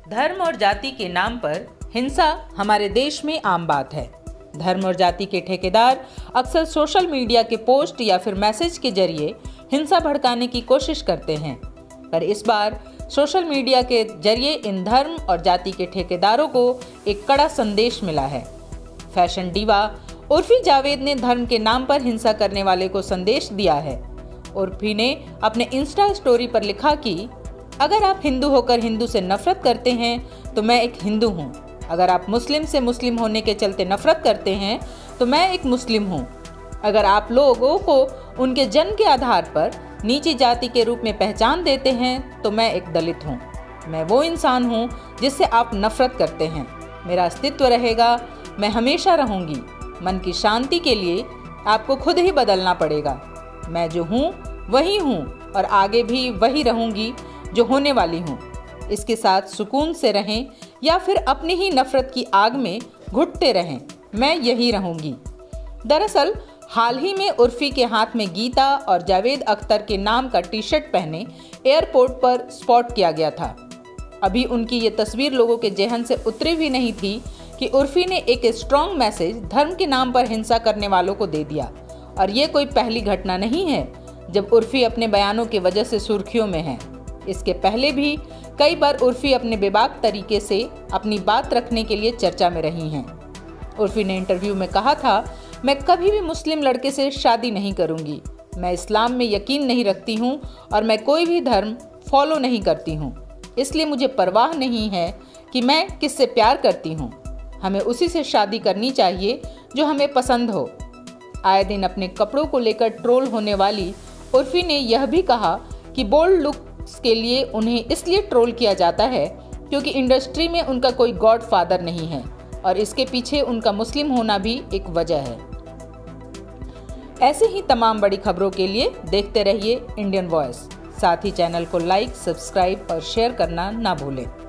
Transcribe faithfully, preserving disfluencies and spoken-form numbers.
धर्म और जाति के नाम पर हिंसा हमारे देश में आम बात है। धर्म और जाति के ठेकेदार अक्सर सोशल मीडिया के पोस्ट या फिर मैसेज के जरिए हिंसा भड़काने की कोशिश करते हैं, पर इस बार सोशल मीडिया के जरिए इन धर्म और जाति के ठेकेदारों को एक कड़ा संदेश मिला है। फैशन डीवा उर्फी जावेद ने धर्म के नाम पर हिंसा करने वाले को संदेश दिया है। उर्फी ने अपने इंस्टा स्टोरी पर लिखा कि अगर आप हिंदू होकर हिंदू से नफरत करते हैं तो मैं एक हिंदू हूँ। अगर आप मुस्लिम से मुस्लिम होने के चलते नफरत करते हैं तो मैं एक मुस्लिम हूँ। अगर आप लोगों को उनके जन्म के आधार पर नीची जाति के रूप में पहचान देते हैं तो मैं एक दलित हूँ। मैं वो इंसान हूँ जिससे आप नफरत करते हैं। मेरा अस्तित्व रहेगा, मैं हमेशा रहूँगी। मन की शांति के लिए आपको खुद ही बदलना पड़ेगा। मैं जो हूँ वही हूँ और आगे भी वही रहूँगी जो होने वाली हूँ। इसके साथ सुकून से रहें या फिर अपनी ही नफरत की आग में घुटते रहें, मैं यही रहूँगी। दरअसल हाल ही में उर्फी के हाथ में गीता और जावेद अख्तर के नाम का टी शर्ट पहने एयरपोर्ट पर स्पॉट किया गया था। अभी उनकी ये तस्वीर लोगों के जेहन से उतरी भी नहीं थी कि उर्फी ने एक स्ट्रॉन्ग मैसेज धर्म के नाम पर हिंसा करने वालों को दे दिया। और ये कोई पहली घटना नहीं है जब उर्फी अपने बयानों की वजह से सुर्खियों में है। इसके पहले भी कई बार उर्फी अपने बेबाक तरीके से अपनी बात रखने के लिए चर्चा में रही हैं। उर्फी ने इंटरव्यू में कहा था, मैं कभी भी मुस्लिम लड़के से शादी नहीं करूंगी। मैं इस्लाम में यकीन नहीं रखती हूं और मैं कोई भी धर्म फॉलो नहीं करती हूं, इसलिए मुझे परवाह नहीं है कि मैं किससे प्यार करती हूं। हमें उसी से शादी करनी चाहिए जो हमें पसंद हो। आए दिन अपने कपड़ों को लेकर ट्रोल होने वाली उर्फी ने यह भी कहा कि बोल्ड लुक्स के लिए उन्हें इसलिए ट्रोल किया जाता है क्योंकि इंडस्ट्री में उनका कोई गॉड फादर नहीं है और इसके पीछे उनका मुस्लिम होना भी एक वजह है। ऐसे ही तमाम बड़ी खबरों के लिए देखते रहिए इंडियन वॉइस। साथ ही चैनल को लाइक, सब्सक्राइब और शेयर करना ना भूलें।